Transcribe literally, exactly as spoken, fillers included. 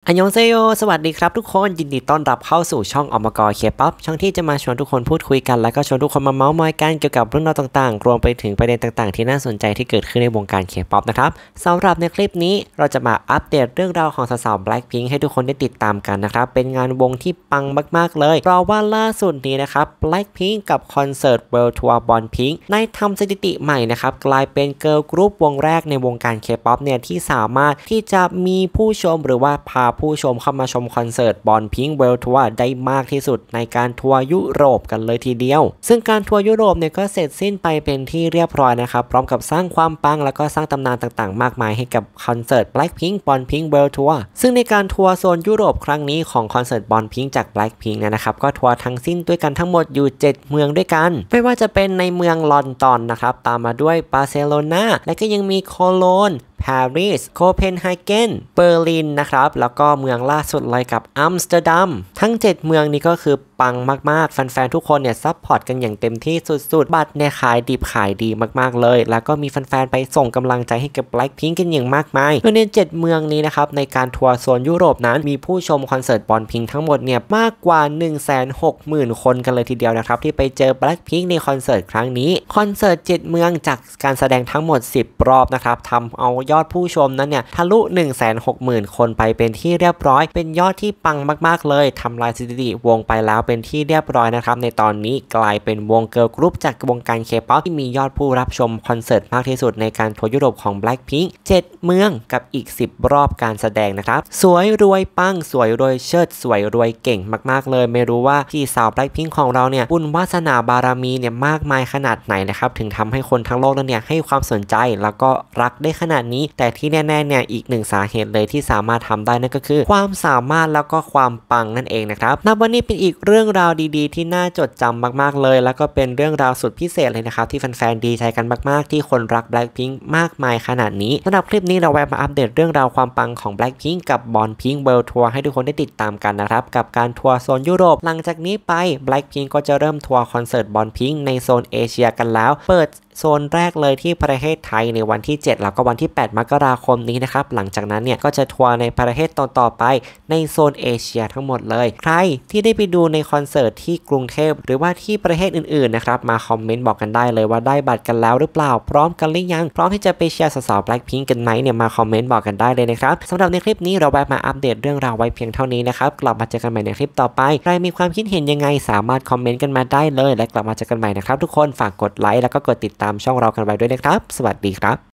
อันยองเซโยสวัสดีครับทุกคนยินดีต้อนรับเข้าสู่ช่องอมกรเคป๊อปช่องที่จะมาชวนทุกคนพูดคุยกันแล้วก็ชวนทุกคนมาเมาส์มอยกันเกี่ยวกับเรื่องราวต่างๆรวมไปถึงประเด็นต่างๆที่น่าสนใจที่เกิดขึ้นในวงการเคป๊อปนะครับสำหรับในคลิปนี้เราจะมาอัปเดตเรื่องราวของสาวๆ Blackpink ให้ทุกคนได้ติดตามกันนะครับเป็นงานวงที่ปังมากๆเลยเพราะว่าล่าสุดนี้นะครับ Blackpink กับคอนเสิร์ต World Tour Born Pink ได้ทำสถิติใหม่นะครับกลายเป็นเกิร์ลกรุ๊ปวงแรกในวงการเคป๊อปเนี่ยที่สามารถที่จะมีผู้ชมหรือว่าพาผู้ชมเข้ามาชมคอนเสิร์ตบอนพิงค์เวิลด์ทัวร์ได้มากที่สุดในการทัวร์ยุโรปกันเลยทีเดียวซึ่งการทัวร์ยุโรปเนี่ยก็เสร็จสิ้นไปเป็นที่เรียบร้อยนะครับพร้อมกับสร้างความปังแล้วก็สร้างตำนานต่างๆมากมายให้กับคอนเสิร์ต Blackpink บอนพิงค์เวิลด์ทัวร์ซึ่งในการทัวร์โซนยุโรปครั้งนี้ของคอนเสิร์ตบอนพิงค์จาก Blackpink เนี่ยนะครับก็ทัวร์ทั้งสิ้นด้วยกันทั้งหมดอยู่เจ็ดเมืองด้วยกันไม่ว่าจะเป็นในเมืองลอนดอนนะครับตามมาด้วยบาร์เซโลนาและก็ยังมีโคโลนปารีสโคเปนเฮเกนเบอร์ลินนะครับแล้วก็เมืองล่าสุดเลยกับอัมสเตอร์ดัมทั้งเจ็ดเมืองนี้ก็คือปังมากๆแฟนๆทุกคนเนี่ยซัพพอร์ตกันอย่างเต็มที่สุดๆบัตรเนี่ยขายดิบขายดีมากๆเลยแล้วก็มีแฟนๆไปส่งกำลังใจให้กับ Blackpink กันอย่างมากมายโดยในเจ็ดเมืองนี้นะครับในการทัวร์โซนยุโรปนั้นมีผู้ชมคอนเสิร์ตบอนพิงทั้งหมดเนี่ยมากกว่า หนึ่งแสนหกหมื่น คนกันเลยทีเดียวนะครับที่ไปเจอ Blackpink ในคอนเสิร์ตครั้งนี้คอนเสิร์ตเจ็ดเมืองจากการแสดงทั้งหมดสิบรอบนะครับทำเอายอดผู้ชมนั้นเนี่ยทะลุ หนึ่งแสนหกหมื่น คนไปเป็นที่เรียบร้อยเป็นยอดที่ปังมากๆเลยทำลายสถิติวงไปแล้วเป็นที่เรียบร้อยนะครับในตอนนี้กลายเป็นวงเกิร์ลกรุ๊ปจากวงการเคป๊อปที่มียอดผู้รับชมคอนเสิร์ตมากที่สุดในการทัวร์ยุโรปของ Blackpink เจ็ดเมืองกับอีกสิบรอบการแสดงนะครับสวยรวยปังสวยรวยเชิดสวยรวยเก่งมากๆเลยไม่รู้ว่าพี่สาว Blackpink ของเราเนี่ยบุญวาสนาบารมีเนี่ยมากมายขนาดไหนนะครับถึงทำให้คนทั้งโลกนั้นเนี่ยให้ความสนใจแล้วก็รักได้ขนาดนี้แต่ที่แน่ๆเนี่ยอีกหนึ่งสาเหตุเลยที่สามารถทำได้นั่นก็คือความสามารถแล้วก็ความปังนั่นเองนะครับนับวันนี้เป็นอีกเรื่องราวดีๆที่น่าจดจำมากๆเลยแล้วก็เป็นเรื่องราวสุดพิเศษเลยนะครับที่แฟนๆดีใจกันมากๆที่คนรัก Blackpink มากมายขนาดนี้สำหรับคลิปนี้เราแวะมาอัปเดตเรื่องราวความปังของ Blackpink กับบอนพิงค์เวิลด์ทัวร์ให้ทุกคนได้ติดตามกันนะครับกับการทัวร์โซนยุโรปหลังจากนี้ไป Blackpink ก็จะเริ่มทัวร์คอนเสิร์ตบอนพิงค์ในโซนเอเชียกันแล้วเปิดโซนแรกเลยที่ประเทศไทยในวันที่เจ็ดแล้วก็วันที่แปดมกราคมนี้นะครับหลังจากนั้นเนี่ยก็จะทัวร์ในประเทศต่อๆไปในโซนเอเชียทั้งหมดเลยใครที่ได้ไปดูในคอนเสิร์ตที่กรุงเทพหรือว่าที่ประเทศอื่นๆนะครับมาคอมเมนต์บอกกันได้เลยว่าได้บัตรกันแล้วหรือเปล่าพร้อมกันหรือยังพร้อมที่จะไปเชียร์สาวๆ Blackpink กันไหมเนี่ยมาคอมเมนต์บอกกันได้เลยนะครับสำหรับในคลิปนี้เราแวะมาอัปเดตเรื่องราวไว้เพียงเท่านี้นะครับกลับมาเจอกันใหม่ในคลิปต่อไปใครมีความคิดเห็นยังไงสามารถคอมเมนต์กันมาได้เลยและกลับมาเจอกันใหม่นะครับทุกคนฝากกดไลค์แล้วก็กดติดตามช่องเรากันไว้ด้วยนะครับสวัสดีครับ